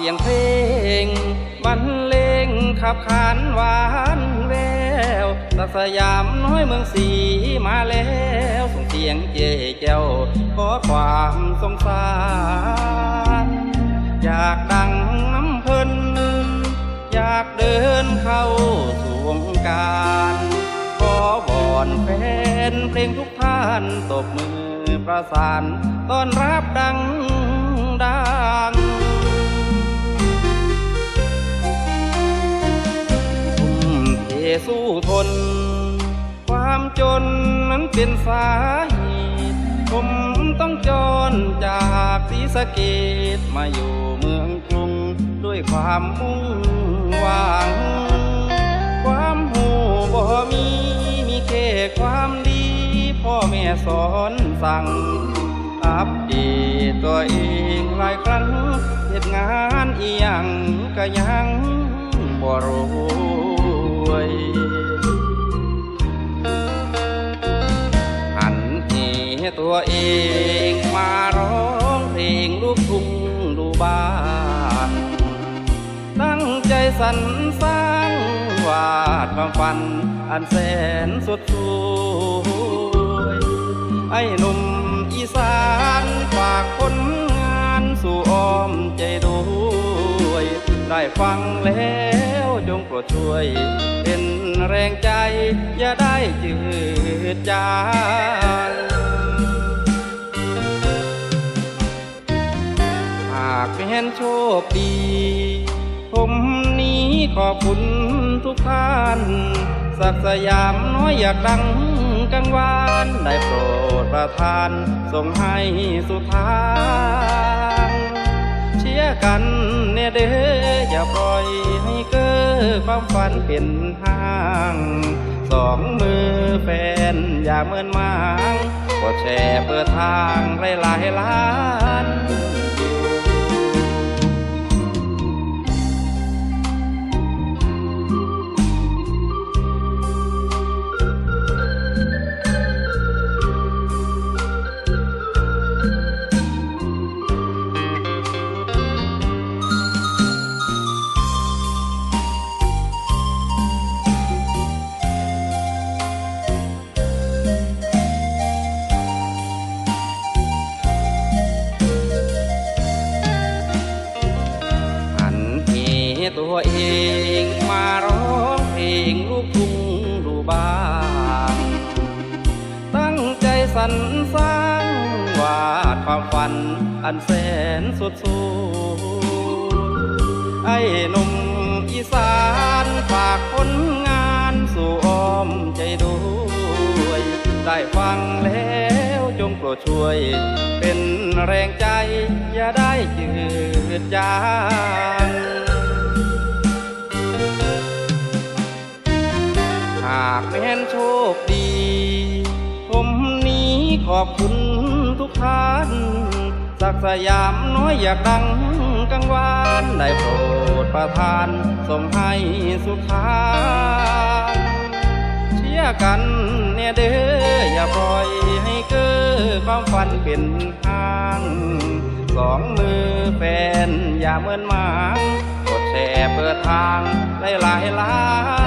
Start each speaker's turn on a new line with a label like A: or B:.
A: สียงเพลงบรรเลงขับขานหวานแววสักสยามน้อยเมืองสีมาแล้วส่งเสียงเจ๊เจ้าขอความสงสารอยากดังน้ำเพลินอยากเดินเข้าสู่วงการขอวอนแฟนเพลงทุกท่านตบมือประสานต้อนรับดังทุ่มเทสู้ทนความจนนั้นเป็นสาเหตุผมต้องจรจากศรีสะเกษมาอยู่เมืองกรุงด้วยความมุ่งหวังความหูบ่มีแค่ความดีพ่อแม่สอนสั่งอัปเดตตัวเองหลายครั้งเหตุงานอีหยังก็ยังบ่รวยหันเหตัวเองมาร้องเพลงลูกทุ่งดูบ้านตั้งใจสรรสร้างวาดความฝันอันแสนสุดสวยไอ้หนุ่มอีสานฝากผลงานสู่อ้อมใจด้วยได้ฟังแล้วจงโปรดช่วยเป็นแรงใจอย่าได้จืดจางหากเป็นโชคดีผมนี้ขอบคุณทุกท่านสักสยามน้อยอยากดังกังวานได้โปรดประทานส่งให้สุดทางเชียร์กันเนี่ยเด้ออย่าปล่อยให้เก้อความฝันเป็นห้างสองมือแฟนอย่าเมินมางกดแชร์เปิดทางหลายล้านตัวเองมาร้องเพลงลูกทุ่งดูบ้างตั้งใจสรรสร้างวาดความฝันอันแสนสุดสูไอ้หนุ่มอีสานฝากผลงานสู่อ้อมใจด้วยได้ฟังแล้วจงโปรดช่วยเป็นแรงใจอย่าได้จืดจางหากแม้นโชคดีผมนี้ขอบคุณทุกท่านสักสยามน้อยอยากดังกังวานได้โปรดประทานส่งให้สุดทางเชียร์กันเนี่ยเด้ออย่าปล่อยให้เก้อความฝันเป็นห้างสองมือแฟนอย่าเมินมางกดแชร์เปิดทางหลายล้าน